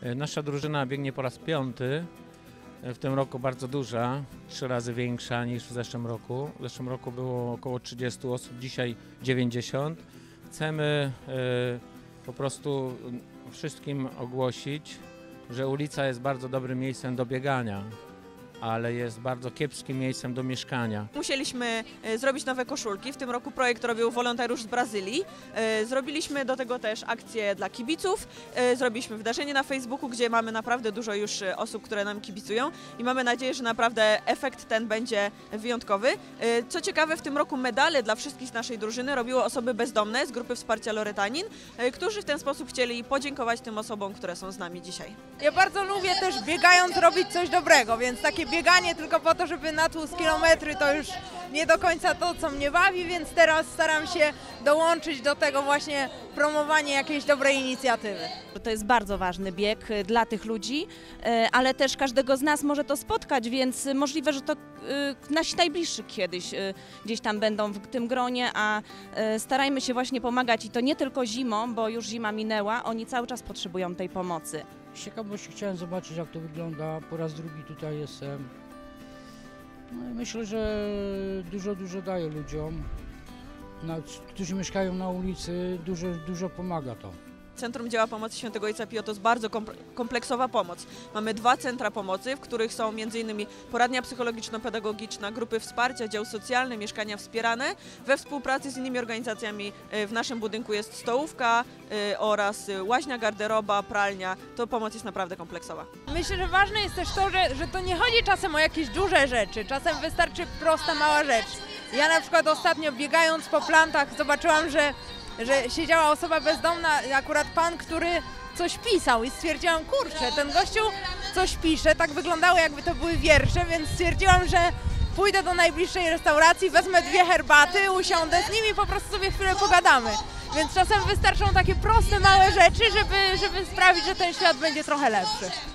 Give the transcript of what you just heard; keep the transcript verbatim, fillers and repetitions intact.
Nasza drużyna biegnie po raz piąty, w tym roku bardzo duża, trzy razy większa niż w zeszłym roku. W zeszłym roku było około trzydziestu osób, dzisiaj dziewięćdziesiąt. Chcemy po prostu wszystkim ogłosić, że ulica jest bardzo dobrym miejscem do biegania, ale jest bardzo kiepskim miejscem do mieszkania. Musieliśmy zrobić nowe koszulki. W tym roku projekt robił wolontariusz z Brazylii. Zrobiliśmy do tego też akcję dla kibiców. Zrobiliśmy wydarzenie na Facebooku, gdzie mamy naprawdę dużo już osób, które nam kibicują i mamy nadzieję, że naprawdę efekt ten będzie wyjątkowy. Co ciekawe, w tym roku medale dla wszystkich z naszej drużyny robiły osoby bezdomne z grupy wsparcia Loretanin, którzy w ten sposób chcieli podziękować tym osobom, które są z nami dzisiaj. Ja bardzo lubię też biegając robić coś dobrego, więc takie bieganie tylko po to, żeby natłuc kilometry, to już nie do końca to, co mnie bawi, więc teraz staram się dołączyć do tego właśnie promowanie jakiejś dobrej inicjatywy. To jest bardzo ważny bieg dla tych ludzi, ale też każdego z nas może to spotkać, więc możliwe, że to nasi najbliżsi kiedyś gdzieś tam będą w tym gronie, a starajmy się właśnie pomagać i to nie tylko zimą, bo już zima minęła, oni cały czas potrzebują tej pomocy. Z ciekawości chciałem zobaczyć, jak to wygląda. Po raz drugi tutaj jestem. No i myślę, że dużo, dużo daje ludziom, którzy mieszkają na ulicy, dużo, dużo pomaga to. Centrum Działa Pomocy Świętego Ojca Pio to jest bardzo kompleksowa pomoc. Mamy dwa centra pomocy, w których są między innymi poradnia psychologiczno-pedagogiczna, grupy wsparcia, dział socjalny, mieszkania wspierane. We współpracy z innymi organizacjami w naszym budynku jest stołówka oraz łaźnia, garderoba, pralnia. To pomoc jest naprawdę kompleksowa. Myślę, że ważne jest też to, że, że to nie chodzi czasem o jakieś duże rzeczy. Czasem wystarczy prosta, mała rzecz. Ja na przykład ostatnio biegając po plantach zobaczyłam, że że siedziała osoba bezdomna, akurat pan, który coś pisał i stwierdziłam, kurczę, ten gościu coś pisze, tak wyglądało, jakby to były wiersze, więc stwierdziłam, że pójdę do najbliższej restauracji, wezmę dwie herbaty, usiądę z nimi i po prostu sobie chwilę pogadamy. Więc czasem wystarczą takie proste, małe rzeczy, żeby, żeby sprawić, że ten świat będzie trochę lepszy.